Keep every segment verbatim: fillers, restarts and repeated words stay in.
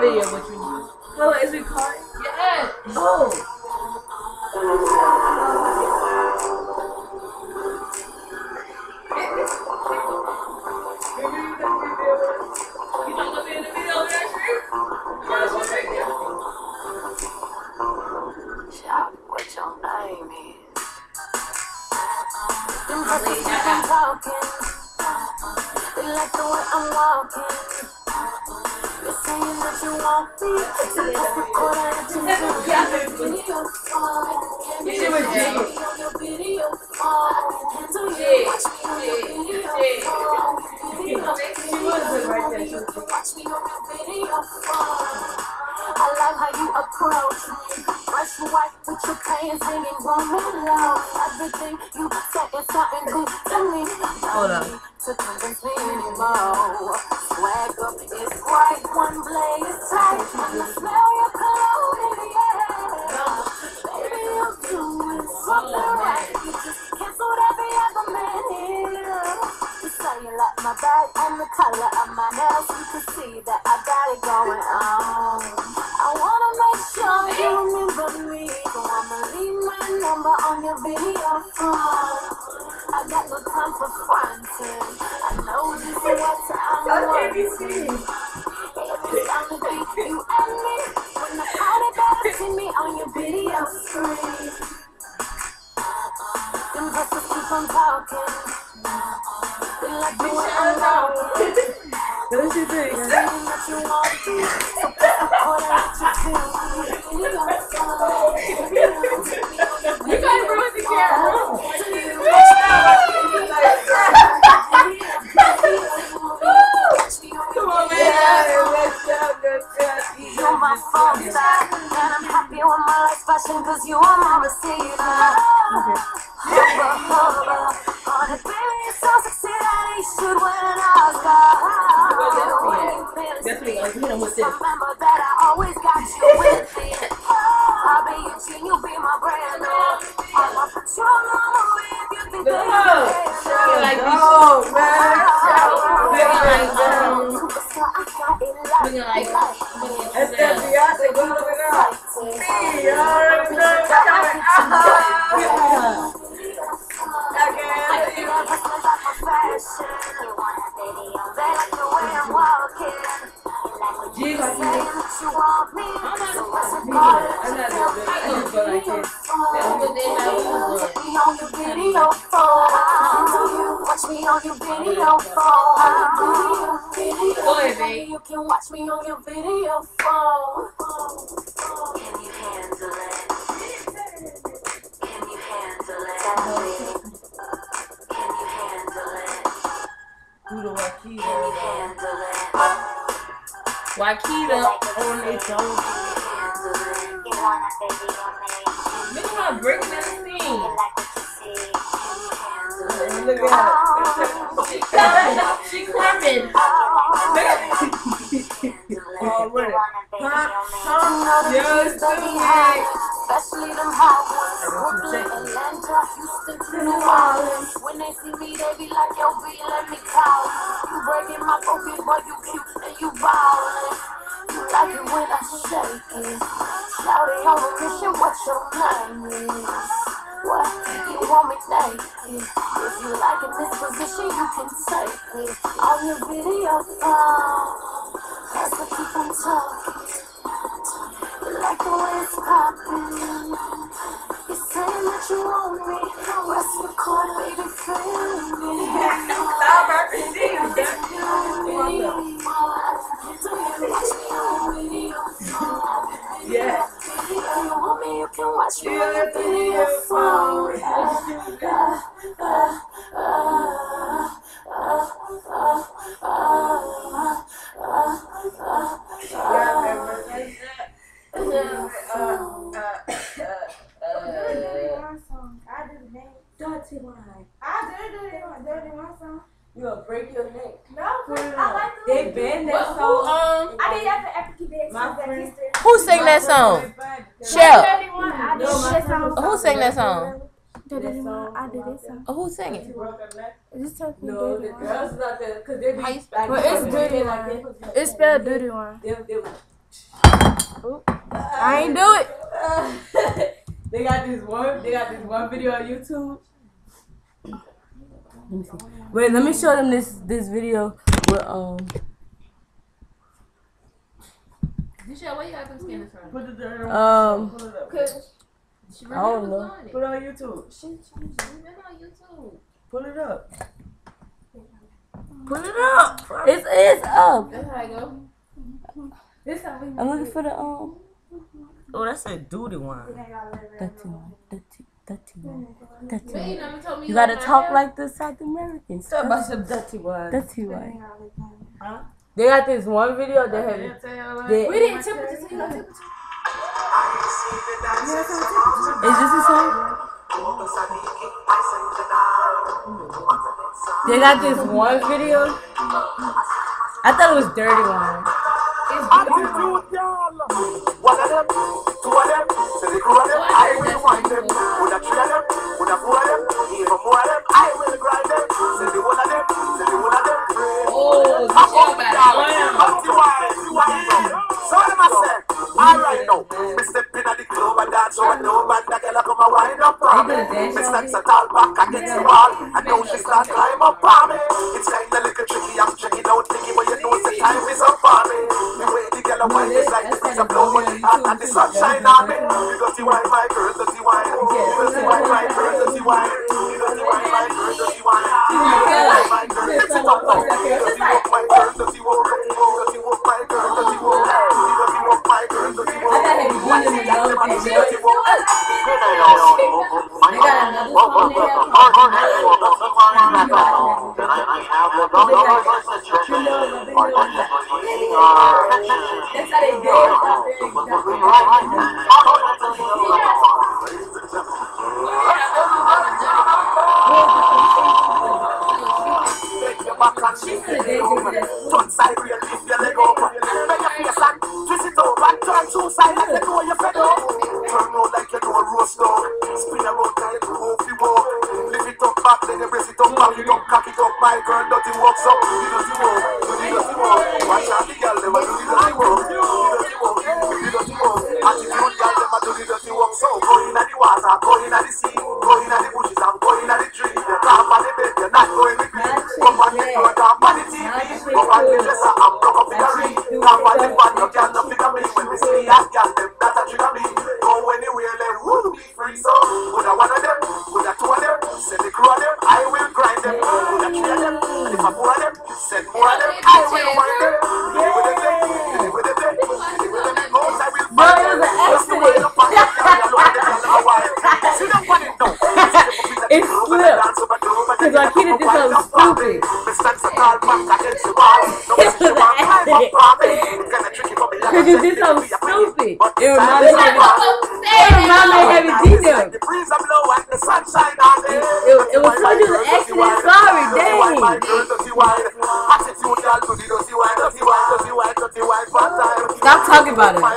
video of what you need. Oh, is we recording? Yes. Oh. You don't want to be in the video of that shit? Yeah, she's right there. Shout what your name is. Them hustlers keep on talking. They like the way I'm walking. You're saying that you want me. So let's record it to the video phone. Can you watch me on your video phone? Hands on you, watch me on your video phone. She was right there. You can watch me on your video phone. I love how you approach me. Fresh and white with your pants hanging roaming low. Everything you say is something good to me. Hold up. To convince me anymore. Swag up is right, one blade is tight. And I smell your cologne in the air. Baby, you're doing something right. You just canceled every other man here. You say you like my bag and the color of my nails. You can see that I got it going on. I wanna make sure you remember me, so I'ma leave my number on your video phone. I got no time for fronting. I know just what I'm wanting. Every time to be you and me, when I call it better, see me on your video screen. Them hustlers keep on talking. They like the way I'm walking. What is she doing? Saying that you want to, so put a quarter at your fill. You gotta ruin the camera. Come on, man. You're my phone back, and I'm happy with my life fashion, cause you are my receiver. Hover, hover, on it, baby, it's so sexy that he should win an Oscar. Definitely, like, hit him with this. Remember that I always got you with me. I'll be your king, you'll be my brand new. I'ma put you on the movie if you think that you're Feel like we Oh, man. Looking like, looking like, That's that Beyonce. Go look it up. See, you already know it's coming. Ah. Watch me on your video phone. Go ahead, babe. You can watch me on your video phone. Can you handle it? Can you handle it? Can you handle it? Do the Wakita. Can you handle it? Wakita on its own. You wanna baby on me? Look at her breaking that scene. Look at her. She clapping. She clapping. Oh, wait. Huh? Huh? Yes, especially them hot ones. Brooklyn, Atlanta, Houston to New Orleans. When they see me, they be like, yo, B, let me call you. You breaking my focus, boy, you cute and you ballin'. You like it when I shake it. Shout it on a mission, what your name is? What? You want me naked? If you like in this position, you can take it. On your video phone, that's what keep on talking. You like the way it's popping. You're saying that you want me. Press record, baby, feel me. Stop her. She is yeah. If you want me, you can watch me on your video phone. Dirty one. I did it on Dirty One song. You gonna break your neck. No, I like the They banned that Who, song. um, I did that for Epic Big My friend. who sang that song? Shell. I did that song. Who sang that song? Dirty One. I did that song. Oh, who sang it? Is this talking No, the Dirty One? girls not there because they be How you like, Well, it's like, Dirty like One. that. It's spelled Dirty One. They, they, I ain't do it. They got this one. They got this one video on YouTube. Let me see. Wait, let me show them this this video with um. Michelle, where you got them scanners from? Put the dirt on. Um, Pull it up. She I don't was know. on it. Put it on YouTube. She, she, she been on YouTube. Pull it up. Put it up. It's it's up. That's how I go. This how we I'm looking for the um. Oh, that's a duty one. Dirty one. Dirty. Dirty one. Dirty But you one. never told me You you gotta like my talk hair. like the South Americans. Talk about some dirty one. Dirty one. Huh? They got this one video that have. They, We didn't temperature. See no temperature. is this a song? They got this one video. I thought it was Dirty One. One of them, two of them, so the crew of them, I will wind them. Would a three of them, would a four of them, even more of them, I will grind them. So the one of them, so the one of them. Oh, I'm Michelle up and got down, it. up the wine, the wine. So what am I saying? All right now, me step in at the club and dance, so I know band that girl come and wind up on me. Me stand so tall back against the wall, and now she start climb up on me. It's kinda little tricky, I'm checking out Nicky, but you know the time is up on me. The way the girl a wine is like the breeze of blow, but the hot and the sunshine on me. You dirty wine, my girl, dirty wine. You dirty wine, my girl, dirty wine. You dirty wine, my girl, dirty wine. You dirty wine, my girl, dirty wine. You dirty walk, my girl, dirty walk. You dirty walk, my girl, dirty walk. You dirty walk, my girl, dirty walk. I got him beating in the nose and Dirty shit. walk. They got another song they have. That's how they dance out She said they turn side real lift your leg up. Make your face and twist it over. Turn two side like you know you're fed up. Turn round like you know a roast dog. Spin around like you know if you walk. Lift it up back, then you brace it up, back it up, cock it up. My girl, dirty walks up. You dirty walk, you dirty walk. Watch out the girl, them a do the dirty walk. You dirty walk, you dirty walk. Attitude girl, them a do the dirty walk. So go in at the water, go in at the sea, go in at the bushes, and go in at the tree. You can't on the bed, you're not going to clean. Come on the floor, come on the T V. Come on the dresser, I'm broke up in the ring. Come on the fan, you can't look at me. When we see that girl, them that a trigger me. Go anywhere, let woo be free. So, put a one of them, put a two of them, send the crew of them, I will grind them. Put a three of them, and if a four of them, send more of them, I will wind them. Get it with them, get it with them, get it with them, because I will find them. Just the way up on the girl, you know the girl never wild. See them on it now. It slipped. Cause I did this so stupid. Cause you did so stupid. It reminded me of it reminded me of Heavy D them. It, it was such an accident, sorry, dang. Stop talking about it.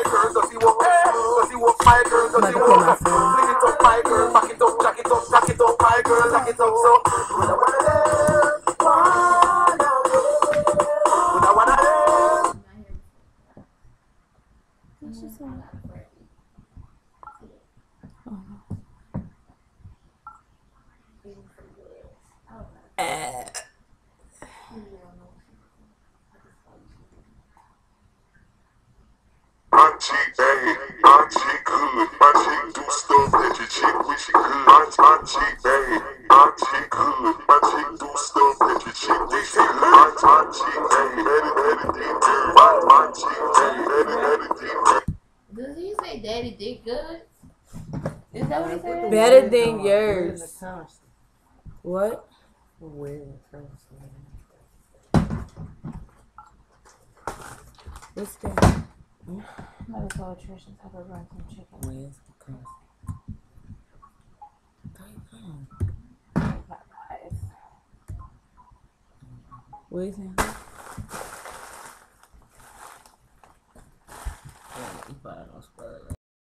Auntie, hey, auntie good. Auntie do stuff that your chick wish she could. Auntie, hey, auntie good. Auntie do stuff that your chick wish she could. Auntie, hey, daddy, daddy, dick good. Auntie, hey, daddy, daddy, dick good. Does he say daddy dick good? Is that what he said? Better than yours. What? What's that? I'm gonna call Trish and have her run some chicken. Where's the car? Where's that?